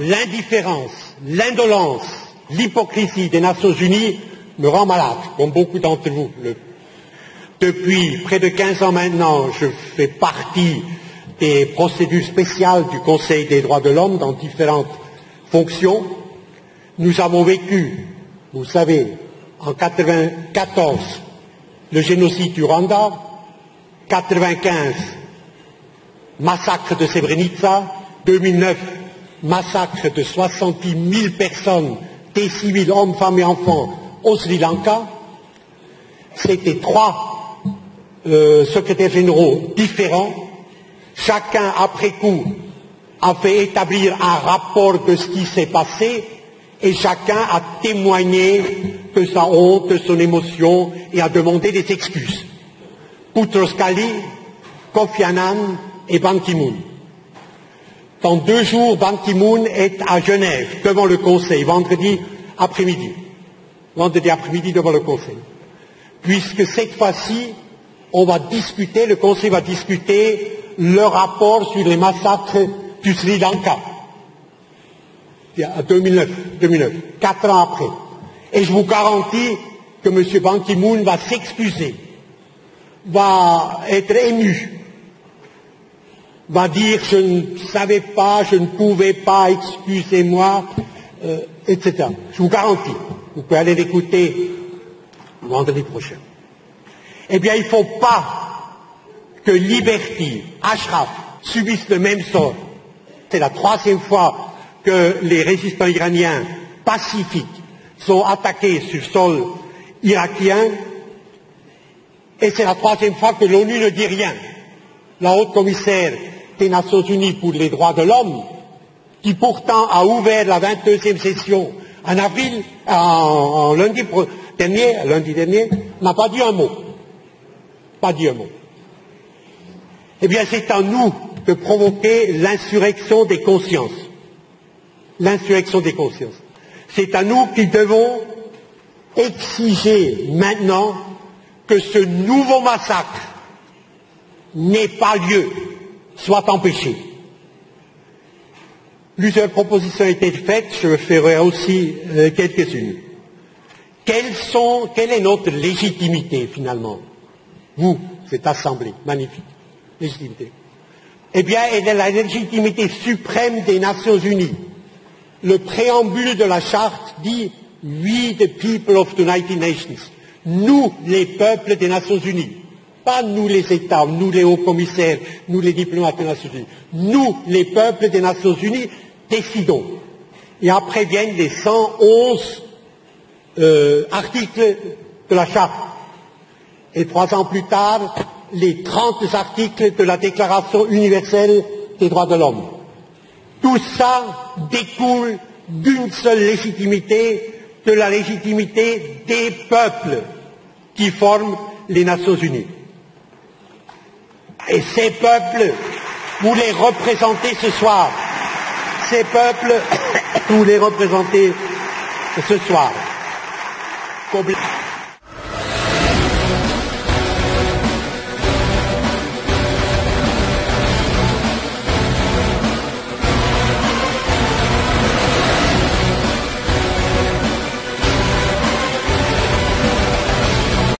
l'indifférence, l'indolence, l'hypocrisie des Nations Unies me rend malade, comme beaucoup d'entre vous. Depuis près de 15 ans maintenant, je fais partie des procédures spéciales du Conseil des droits de l'homme dans différentes fonctions. Nous avons vécu, vous savez, en 1994, le génocide du Rwanda, 1995, massacre de Srebrenica, 2009, massacre de 70 000 personnes, des civils, hommes, femmes et enfants, au Sri Lanka. C'était trois secrétaires généraux différents. Chacun, après coup, a fait établir un rapport de ce qui s'est passé et chacun a témoigné de sa honte, de son émotion et a demandé des excuses. Boutros Ghali, Kofi Annan et Ban Ki-moon. Dans 2 jours, Ban Ki-moon est à Genève, devant le Conseil, vendredi après-midi. Vendredi après-midi devant le Conseil. Puisque cette fois-ci, on va discuter, le Conseil va discuter le rapport sur les massacres du Sri Lanka. En 2009, 4 ans après. Et je vous garantis que M. Ban Ki-moon va s'excuser, va être ému, va dire je ne savais pas, je ne pouvais pas, excusez-moi, etc. Je vous garantis. Vous pouvez aller l'écouter vendredi prochain. Eh bien, il ne faut pas que Liberty, Ashraf subissent le même sort. C'est la 3e fois que les résistants iraniens pacifiques sont attaqués sur sol irakien, et c'est la 3e fois que l'ONU ne dit rien. La haute commissaire des Nations Unies pour les droits de l'homme, qui pourtant a ouvert la 22e session en avril, en lundi dernier, n'a pas dit un mot. Pas dit un mot. Eh bien, c'est à nous de provoquer l'insurrection des consciences. L'insurrection des consciences. C'est à nous qui devons exiger maintenant que ce nouveau massacre n'ait pas lieu, soit empêché. Plusieurs propositions ont été faites, je ferai aussi quelques-unes. Quelle est notre légitimité finalement? Vous, cette assemblée, magnifique, légitimité. Eh bien, elle est la légitimité suprême des Nations Unies. Le préambule de la charte dit « We the people of the United Nations ». Nous, les peuples des Nations Unies. Pas nous les États, nous les hauts commissaires, nous les diplomates des Nations Unies. Nous, les peuples des Nations Unies, décidons. Et après viennent les 111 articles de la charte. Et 3 ans plus tard, les 30 articles de la Déclaration universelle des droits de l'homme. Tout ça découle d'une seule légitimité, de la légitimité des peuples qui forment les Nations Unies. Et ces peuples, vous les représentez ce soir. Ces peuples, vous les représentez ce soir.